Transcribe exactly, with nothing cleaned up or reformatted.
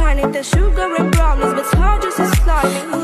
honey, the sugar and brownies, but it's hard just to slide me.